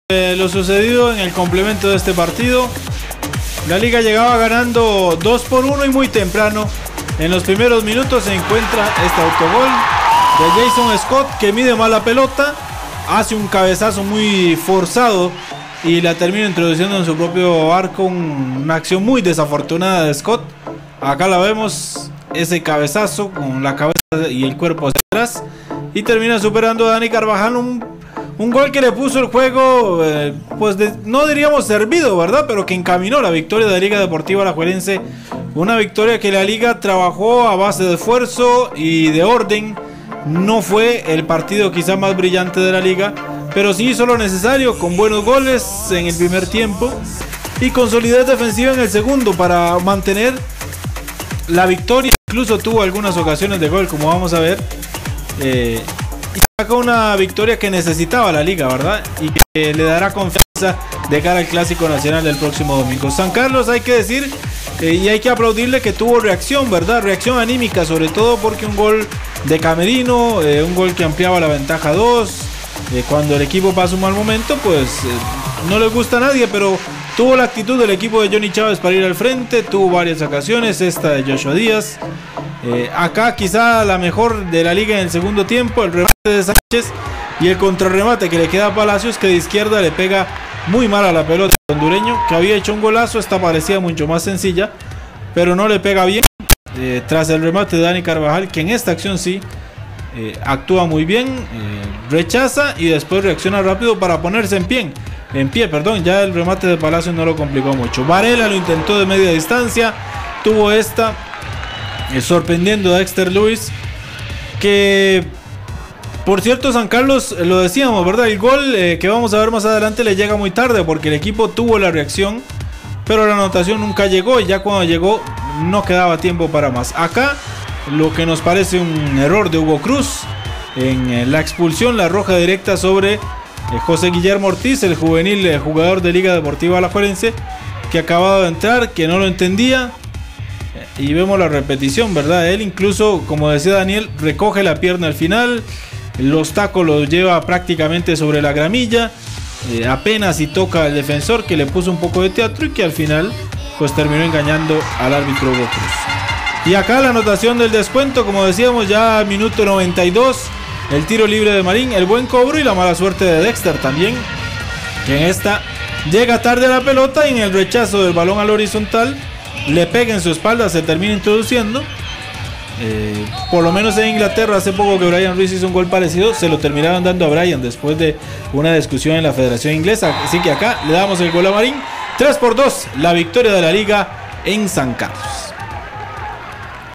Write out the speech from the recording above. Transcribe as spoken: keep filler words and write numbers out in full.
eh, lo sucedido en el complemento de este partido. La Liga llegaba ganando dos por uno y muy temprano. En los primeros minutos se encuentra este autogol de Jason Scott, que mide mal la pelota, hace un cabezazo muy forzado y la termina introduciendo en su propio arco. Un, una acción muy desafortunada de Scott. Acá la vemos, ese cabezazo con la cabeza y el cuerpo hacia atrás, y termina superando a Dani Carvajal. Un, un gol que le puso el juego, eh, pues de, no diríamos servido, ¿verdad? Pero que encaminó la victoria de la Liga Deportiva Alajuelense. Una victoria que la Liga trabajó a base de esfuerzo y de orden. No fue el partido quizá más brillante de la Liga, pero sí hizo lo necesario, con buenos goles en el primer tiempo y con solidez defensiva en el segundo para mantener la victoria. Incluso tuvo algunas ocasiones de gol, como vamos a ver, eh, y saca una victoria que necesitaba la Liga, ¿verdad? Y que le dará confianza de cara al Clásico Nacional del próximo domingo. San Carlos, hay que decir, eh, y hay que aplaudirle que tuvo reacción, ¿verdad? Reacción anímica, sobre todo porque un gol de Camerino, eh, un gol que ampliaba la ventaja a dos. Eh, cuando el equipo pasa un mal momento, pues eh, no le gusta a nadie, pero tuvo la actitud del equipo de Johnny Chávez para ir al frente. Tuvo varias ocasiones, esta de Joshua Díaz. Eh, acá quizá la mejor de la Liga en el segundo tiempo, el remate de Sánchez y el contrarremate que le queda a Palacios, que de izquierda le pega muy mal a la pelota al hondureño, que había hecho un golazo. Esta parecía mucho más sencilla, pero no le pega bien. Eh, tras el remate de Dani Carvajal, que en esta acción sí eh, actúa muy bien, eh, rechaza y después reacciona rápido para ponerse en pie, en pie, perdón. Ya el remate de Palacios no lo complicó mucho. Varela lo intentó de media distancia, tuvo esta, eh, sorprendiendo a Dexter Luis, que por cierto, San Carlos, lo decíamos, ¿verdad? El gol eh, que vamos a ver más adelante le llega muy tarde, porque el equipo tuvo la reacción, pero la anotación nunca llegó, y ya cuando llegó no quedaba tiempo para más. Acá lo que nos parece un error de Hugo Cruz en eh, la expulsión, la roja directa sobre eh, José Guillermo Ortiz, el juvenil eh, jugador de Liga Deportiva Alajuelense, que acababa de entrar, que no lo entendía. Eh, y vemos la repetición, ¿verdad? Él incluso, como decía Daniel, recoge la pierna al final, los tacos los lleva prácticamente sobre la gramilla, eh, apenas y toca al defensor, que le puso un poco de teatro y que al final pues terminó engañando al árbitro Hugo Cruz. Y acá la anotación del descuento, como decíamos, ya minuto noventa y dos, el tiro libre de Marín, el buen cobro y la mala suerte de Dexter también, que en esta llega tarde a la pelota y en el rechazo del balón al horizontal le pega en su espalda, se termina introduciendo. Eh, por lo menos en Inglaterra hace poco que Brian Ruiz hizo un gol parecido, se lo terminaron dando a Brian después de una discusión en la Federación Inglesa. Así que acá le damos el gol a Marín. Tres por dos, la victoria de la Liga en San Carlos.